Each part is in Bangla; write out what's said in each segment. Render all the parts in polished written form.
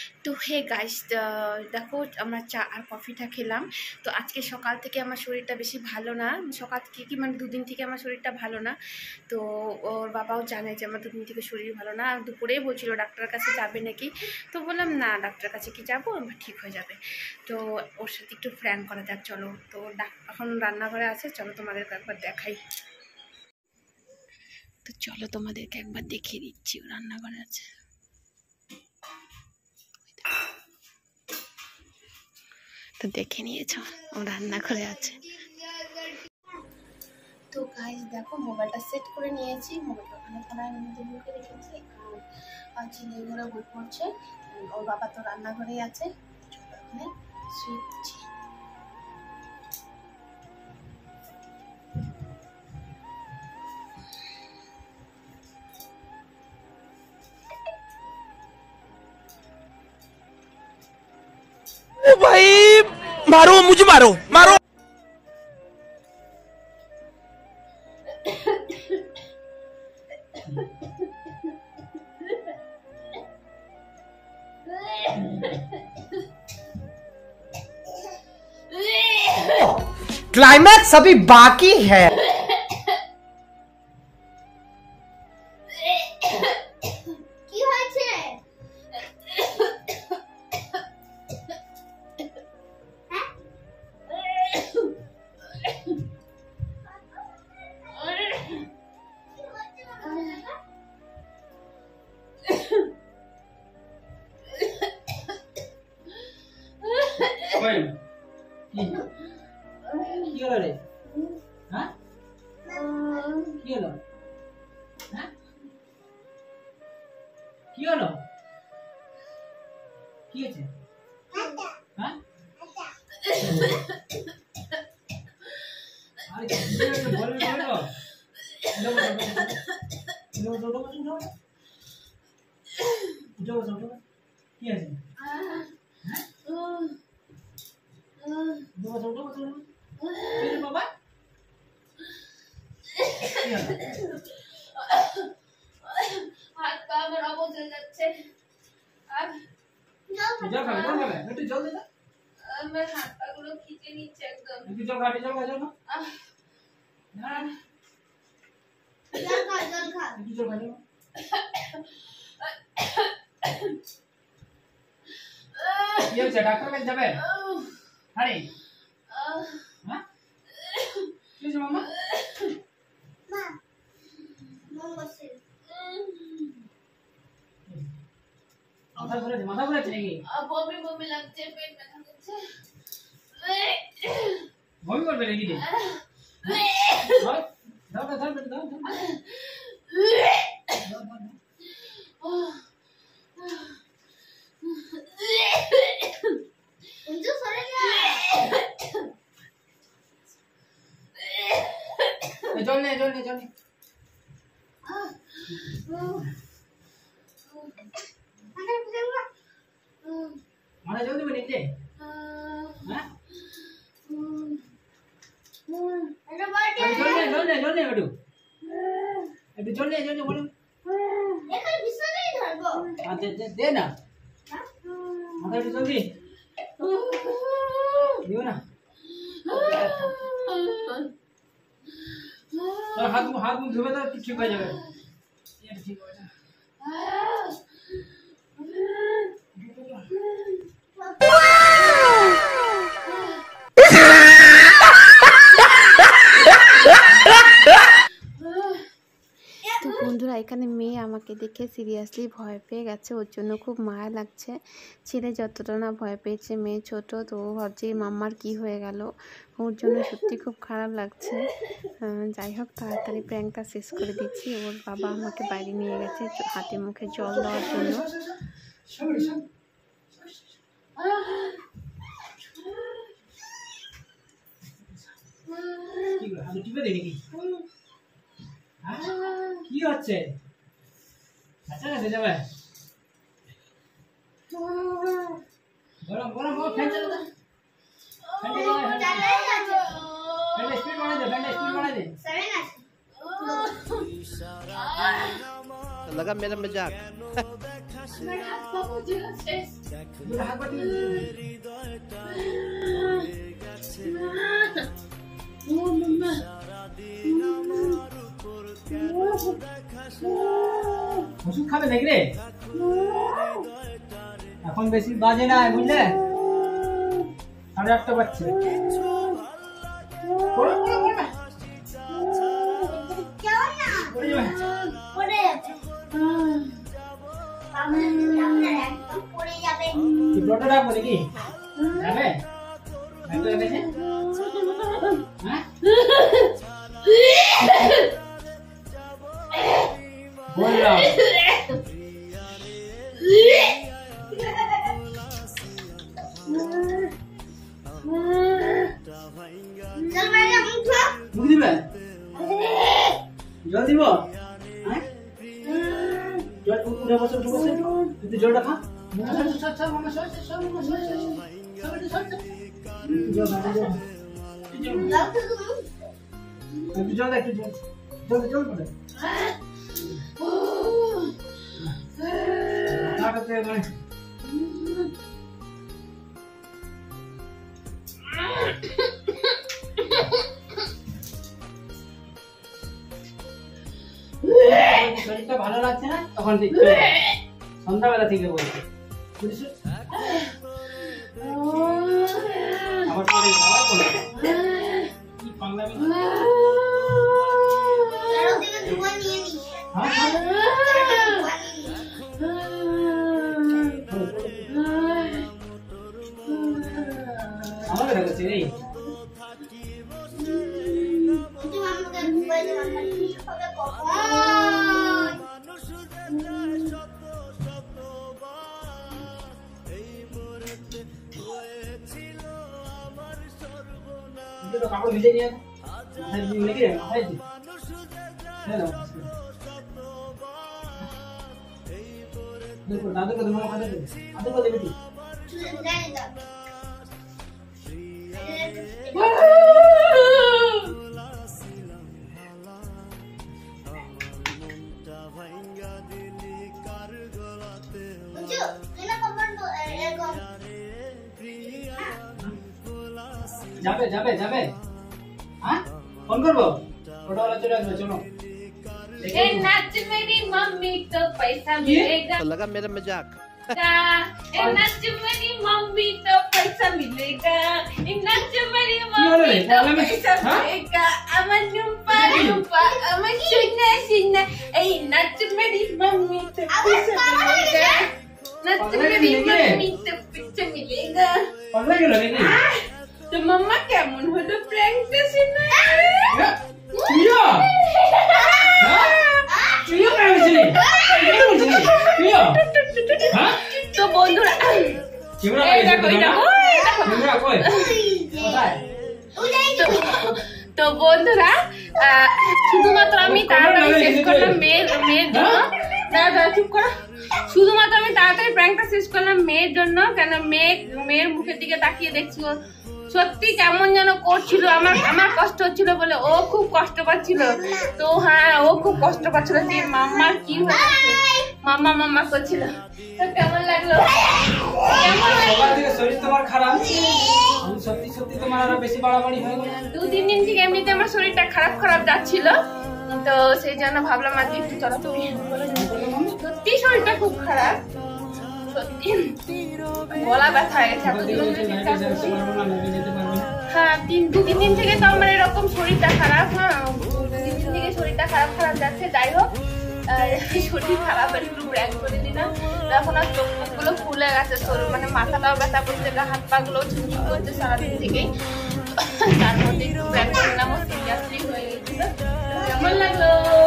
তো হে গাইস, দেখো আমরা চা আর কফিটা খেলাম। তো আজকে সকাল থেকে আমার শরীরটা বেশি ভালো না, সকাল থেকে কি মানে দুদিন থেকে আমার শরীরটা ভালো না। তো ওর বাবাও জানে যে আমার দুদিন থেকে শরীর ভালো না। দুপুরেই বলছিল ডাক্তারের কাছে যাবে নাকি, তো বললাম না, ডাক্তারের কাছে কি যাবো, আমার ঠিক হয়ে যাবে। তো ওর সাথে একটু প্র্যাঙ্ক করা যাক, চলো। তো এখন রান্নাঘরে আছে, চলো তোমাদেরকে একবার দেখাই। তো চলো তোমাদেরকে একবার দেখিয়ে দিচ্ছি, ও রান্নাঘরে আছে। তো দেখে নিয়েছ, ও রান্না করে আছে। তো গাইস দেখো, মোবাইলটা সেট করে নিয়েছি, মোবাইলটা ওখানে ফোনের মধ্যে ঢুকে রেখেছি। আর ছেলেগুলো বই পড়ছে, ওর বাবা তো রান্নাঘরেই আছে। ওখানে শুয়েছি। ओ भाई मारो, मुझे मारो मारो। क्लाइमैक्स अभी बाकी है। কি হলো রে? হ্যাঁ কি হলো? হ্যাঁ কি হলো? কি হয়েছে? হ্যাঁ আরে কি হয়েছে বলো বলো। উঠো কি আছে? বাবা হাত পা আমার অবশ হয়ে যাচ্ছে। জল খাবে একটু জল দে না। আমার হাত পা গুলো খিচে নিচ্ছে একদম। একটু জল খাবে জল না জল খা একটু জল খাবে। কি হয়েছে? ডাক্তার কাছে যাবে? আরে হ্যাঁ কি হয়েছে মামা? মাথা ঘুরেছে নাকি? বমি লাগছে, পেট ব্যথা করছে। বমি করবে নাকি রে? দাও জল নে মাথা জল দেবে নাকি রে? হ্যাঁ জল নে একটু জল নে বলো। দে না মাথা একটু জল দিও না। হাত মুখ ধুবে তো ঠিক হয়ে যাবে। ঠিক হয়ে যাবে। তো বন্ধুরা, এখানে মেয়ে আমাকে দেখে সিরিয়াসলি ভয় পেয়ে গেছে, ওর জন্য খুব মায়া লাগছে। ছেলে যতটা না ভয় পেয়েছে, মেয়ে ছোট তো ভাবছি মাম্মার কি হয়ে গেল, ওর জন্য সত্যি খুব খারাপ লাগছে। যাই হোক, তাড়াতাড়ি প্র্যাঙ্কটা শেষ করে দিচ্ছি। ওর বাবা আমাকে বাইরে নিয়ে গেছে হাতে মুখে জল দেওয়ার জন্য। কি হচ্ছে? আচ্ছা যাবে গরম ফ্যান চালা দে। ফ্যান স্পিড বাড়াই দে। 7 আছে। लगा मेरा मजाक। আমার হাত পা বুঝে গেছে। দুটো হাত পাটি ও মাম্মা ওষুধ খাবে নাকি রে? এখন বেশি বাজে না বুঝলে, 8:30 বাজছে। পড়ো, পড়ো, পড়ো। পড়ে যাবে। কি ব্লডটা রাখবো নাকি? যাবে? ব্যাগটা এনেছে? হ্যাঁ? বললাম। মুখ দিবে? জল দিব? হ্যাঁ? জল উঠে বসে উঠে বসে একটু জলটা খা। একটু জল একটু জল জল জল করে শরীরটা ভালো লাগছে না তখন সন্ধ্যাবেলা থেকে বলছে আবার পরে আবার বলে কি পাগলামি আমাকে দেখছে রে কাপড় ভিজে নিয়ে নাকি দাদু কথা মনে কথা দাদু কথা বেটি যাবে যাবে যাবে হ্যাঁ ফোন করবো টোটোওয়ালা চলে আসবে চলো ए नाच मेरी मम्मी तो पैसा मिलेगा तो लगा मेरा मजाक ए नाच मेरी मम्मी तो पैसा मिलेगा ए नाच मेरी मम्मी तो पैसा मिलेगा अमन नुपा नुपा अमन सुना सुना ए नाच मेरी मम्मी तो पैसा मिलेगा नाच मेरी मम्मी तो पैसा मिलेगा পাগলা গেল নাকি तो मम्मा কেমন হলো প্র্যাঙ্কটা শুনে তুইও হ্যাঁ তুইও কাঁদছিলি তুইও হ্যাঁ তো বন্ধুরা ক্যামেরা এই দেখো এই দেখো ক্যামেরা কই কোথায় তো বন্ধুরা শুধুমাত্র আমি তাড়াতাড়ি শেষ করলাম মেয়ের জন্য দাদা চুপ করো শুধুমাত্র আমি তাড়াতাড়ি প্র্যাঙ্কটা শেষ করলাম মেয়ের জন্য কেন মেয়ের মুখের দিকে তাকিয়ে দেখছি সত্যি কেমন যেন করছিল আমার কষ্ট হচ্ছিল বলে ও খুব কষ্ট পাচ্ছিল তো হ্যাঁ ও খুব কষ্ট পাচ্ছিল যে মাম্মার কি হয়েছে মাম্মা মাম্মা করছিল তো কেমন লাগলো সবার থেকে শরীর তোমার খারাপ আমি সত্যি সত্যি তোমার আরো বেশি বাড়াবাড়ি হয়ে গেল 2-3 দিন থেকে এমনিতে আমার শরীরটা খারাপ যাচ্ছিল তো সেই জন্য ভাবলাম আজকে একটু চলো তুমি সত্যি শরীরটা খুব খারাপ সত্যি গলা ব্যথা হয়ে গেছে হ্যাঁ 2-3 দিন থেকে তো আমার এরকম শরীরটা খারাপ হ্যাঁ 2-3 দিন থেকে শরীরটা খারাপ যাচ্ছে যাই হোক শরীর খারাপ একটু ব্র্যাক করে দিলাম এখন আর চোখ মুখগুলো ফুলে গেছে মানে মাথাটাও ব্যথা করছে হাত পা গুলো ঝুঁকি করছে সারাদিন থেকেই তার মধ্যে একটু ব্র্যাক করে দিলাম সিরিয়াসলি হয়ে গেছিল কেমন লাগলো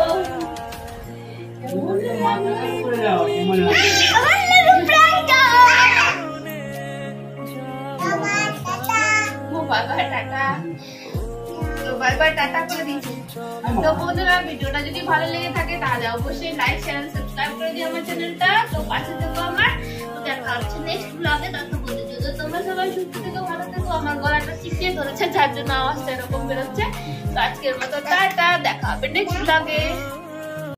বারবার টাটা করে দিচ্ছি তো বন্ধুরা ভিডিওটা যদি ভালো লেগে থাকে তাহলে অবশ্যই লাইক চ্যানেল সাবস্ক্রাইব করে দিও আমার চ্যানেলটা তো পাশে থেকো আমার তো দেখা হচ্ছে নেক্সট ব্লগে ততক্ষণ যদি তোমরা সবাই সুস্থ থেকো ভালো থেকো আমার গলাটা চিকিয়ে ধরেছে যার জন্য আওয়াজটা এরকম বেরোচ্ছে তো আজকের মতো টাটা দেখা হবে নেক্সট ব্লগে